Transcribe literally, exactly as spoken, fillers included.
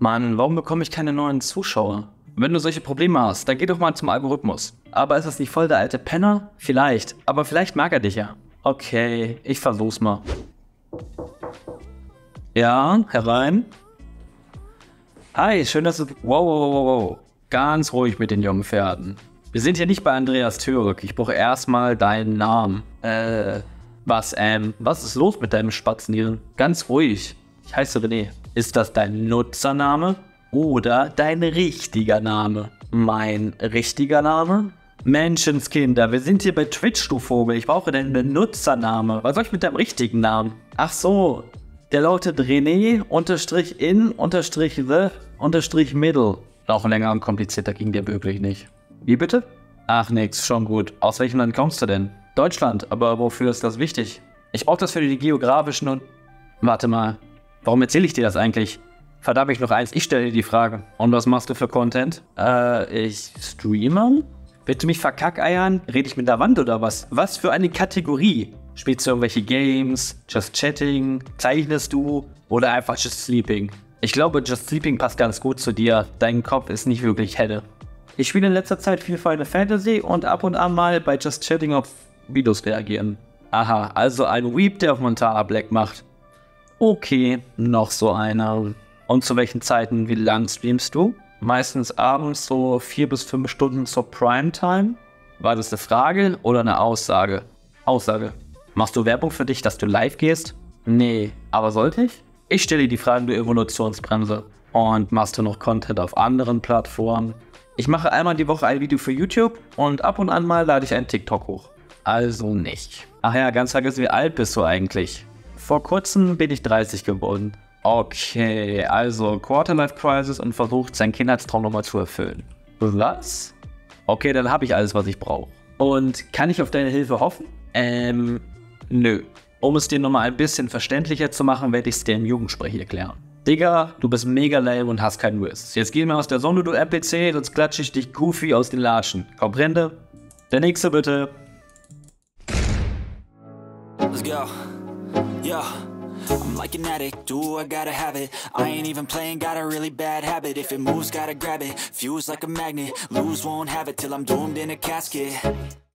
Mann, warum bekomme ich keine neuen Zuschauer? Wenn du solche Probleme hast, dann geh doch mal zum Algorithmus. Aber ist das nicht voll der alte Penner? Vielleicht, aber vielleicht mag er dich ja. Okay, ich versuch's mal. Ja, herein. Hi, schön, dass du... Wow, wow, wow, wow. Ganz ruhig mit den jungen Pferden. Wir sind hier nicht bei Andreas Türk. Ich brauche erstmal deinen Namen. Äh, was, ähm, was ist los mit deinem Spatzenhirn? Ganz ruhig. Ich heiße René. Ist das dein Nutzername oder dein richtiger Name? Mein richtiger Name? Menschenskinder, wir sind hier bei Twitch, du Vogel. Ich brauche deinen Benutzername. Was soll ich mit deinem richtigen Namen? Ach so, der lautet René unterstrich in unterstrich the unterstrich middle. Noch länger und komplizierter ging der wirklich nicht. Wie bitte? Ach nix, schon gut. Aus welchem Land kommst du denn? Deutschland, aber wofür ist das wichtig? Ich brauche das für die geografischen und... Warte mal, warum erzähle ich dir das eigentlich? Verdammt, ich noch eins, ich stelle dir die Frage. Und was machst du für Content? Äh, ich streame? Willst du mich verkackeiern? Rede ich mit der Wand oder was? Was für eine Kategorie? Spielst du irgendwelche Games? Just Chatting? Zeichnest du? Oder einfach Just Sleeping? Ich glaube, Just Sleeping passt ganz gut zu dir. Dein Kopf ist nicht wirklich helle. Ich spiele in letzter Zeit viel Final Fantasy und ab und an mal bei Just Chatting auf Videos reagieren. Aha, also ein Weep, der auf Montana Black macht. Okay, noch so einer. Und zu welchen Zeiten, wie lang streamst du? Meistens abends so vier bis fünf Stunden zur Primetime. War das eine Frage oder eine Aussage? Aussage. Machst du Werbung für dich, dass du live gehst? Nee, aber sollte ich? Ich stelle dir die Fragen, du Evolutionsbremse. Und machst du noch Content auf anderen Plattformen? Ich mache einmal die Woche ein Video für YouTube und ab und an mal lade ich einen TikTok hoch. Also nicht. Ach ja, ganz vergessen, wie alt bist du eigentlich? Vor kurzem bin ich dreißig geworden. Okay, also Quarterlife Crisis und versucht, seinen Kindheitstraum nochmal zu erfüllen. Was? Okay, dann habe ich alles, was ich brauche. Und kann ich auf deine Hilfe hoffen? Ähm, nö. Um es dir nochmal ein bisschen verständlicher zu machen, werde ich es dir im Jugendsprech erklären. Digga, du bist mega lame und hast keinen Wiss. Jetzt geh mal aus der Sonne, du N P C, sonst klatsche ich dich goofy aus den Latschen. Comprende? Der nächste bitte. Let's go. Yeah. I'm like an addict, do I gotta have it. I ain't even playing, got a really bad habit. If it moves, gotta grab it. Fuse like a magnet, lose, won't have it till I'm doomed in a casket.